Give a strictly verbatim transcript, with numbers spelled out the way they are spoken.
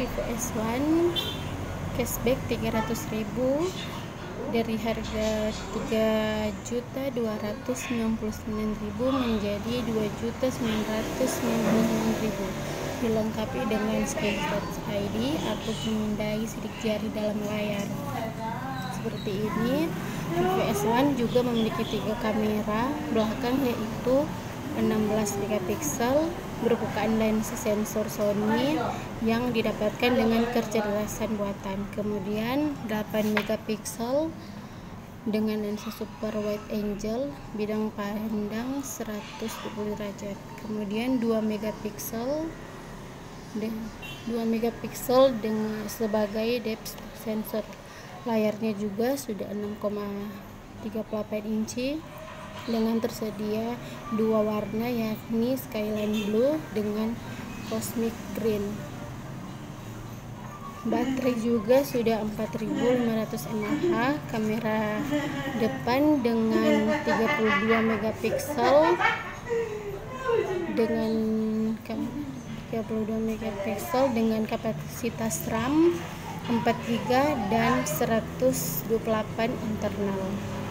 Vivo S satu cashback tiga ratus ribu dari harga tiga juta dua ratus sembilan puluh sembilan ribu menjadi dua juta sembilan ratus sembilan puluh sembilan ribu, dilengkapi dengan screenshot I D atau pemindai sidik jari dalam layar. Seperti ini. Vivo S satu juga memiliki tiga kamera belakang, yaitu enam belas megapiksel berbukaan lensa sensor Sony yang didapatkan dengan kecerdasan buatan. Kemudian delapan megapiksel dengan lensa super wide angle bidang pandang seratus dua puluh derajat. Kemudian dua megapiksel dua megapiksel dengan sebagai depth sensor. Layarnya juga sudah enam koma tiga delapan inci dengan tersedia dua warna, yakni Skyline Blue dengan Cosmic Green. Baterai juga sudah empat ribu lima ratus mAh. Kamera depan dengan tiga puluh dua megapiksel dengan tiga puluh dua megapiksel dengan kapasitas RAM empat giga dan seratus dua puluh delapan internal.